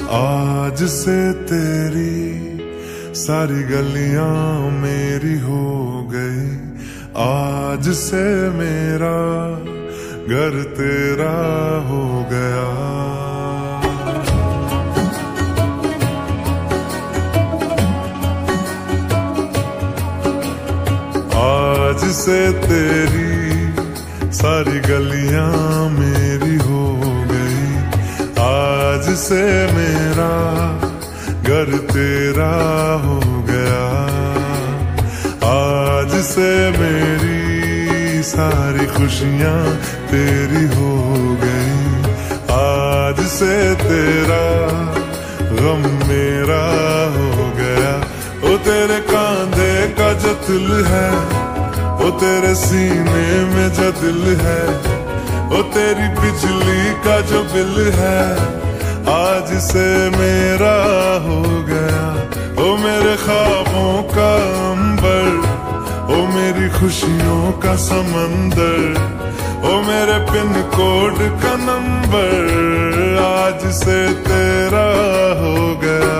आज से तेरी सारी गलियां मेरी हो गई, आज से मेरा घर तेरा हो गया। आज से तेरी सारी गलियां मेरी हो गई, आज से मेरा घर तेरा हो गया। आज से मेरी सारी खुशियां तेरी हो गई, आज से तेरा गम मेरा हो गया। ओ तेरे कांधे का जो दिल है, ओ तेरे सीने में जो दिल है, ओ तेरी बिजली का जो बिल है, आज से मेरा हो गया। ओ मेरे ख्वाबों का अंबर, ओ मेरी खुशियों का समंदर, ओ मेरे पिन कोड का नंबर, आज से तेरा हो गया।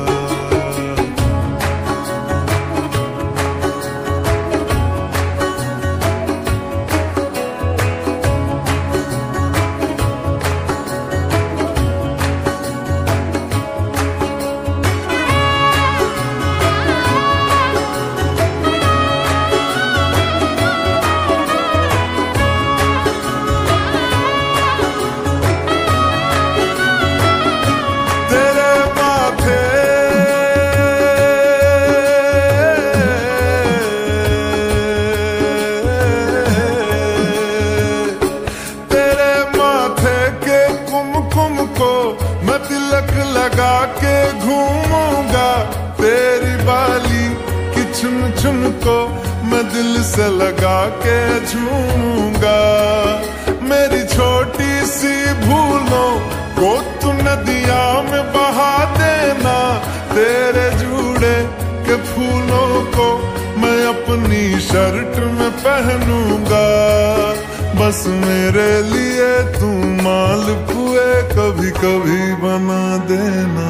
लगा के घूमूंगा तेरी बाली की चुन चुन को, मैं दिल से लगा के झूमूंगा। मेरी छोटी सी भूलों को तू नदिया में बहा देना, तेरे जूड़े के फूलों को मैं अपनी शर्ट में पहनूंगा। बस मेरे लिए तू मालपुए कभी कभी बना देना।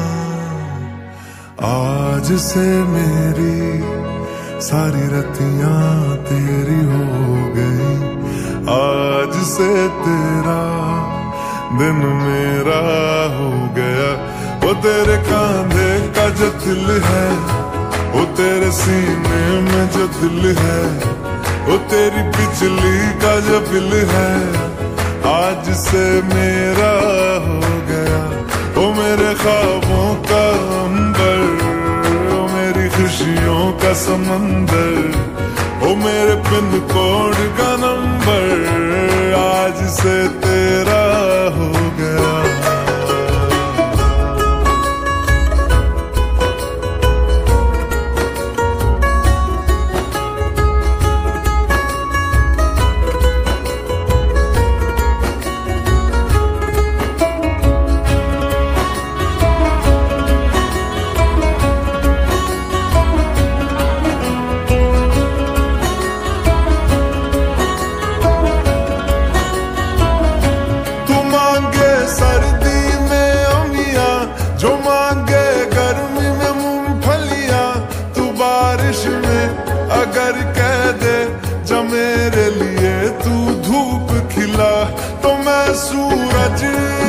आज से मेरी सारी रतियां तेरी हो गई, आज से तेरा दिन मेरा हो गया। वो तेरे कांधे का जो दिल है, वो तेरे सीने में जो दिल है, वो तेरी बिजली का जो बिल है, आज से मेरा हो गया। वो मेरे ख्वाबों का अंबर, वो मेरी खुशियों का समंदर, वो मेरे पिन कोड का नंबर, आज से तेरा हो गया। अगर कह दे जब मेरे लिए तू धूप खिला, तो मैं सूरज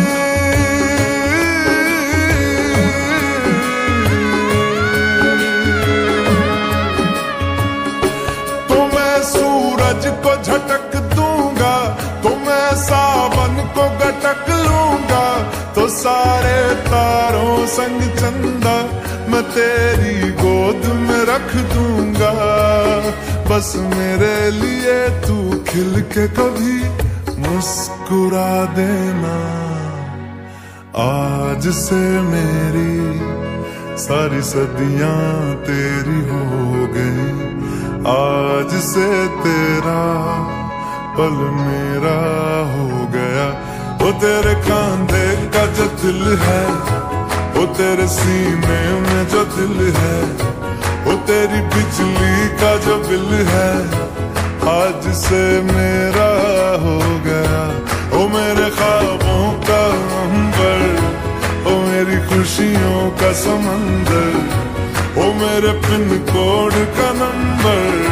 को झटक दूंगा, तो मैं सावन को गटक लूंगा। तो सारे तारों संग चंदा मैं तेरी गोद में रख दूंगा। बस मेरे लिए तू खिल के कभी मुस्कुरा देना। आज से मेरी सारी सदियां तेरी हो गई, आज से तेरा पल मेरा हो गया। वो तेरे कांधे का जो दिल है, वो तेरे सीने में जो दिल है, वो तेरी बिजली का जो बिल है, आज से मेरा हो गया। ओ मेरे ख्वाबों का अंबर, ओ मेरी खुशियों का समंदर, ओ मेरे पिन कोड का नंबर।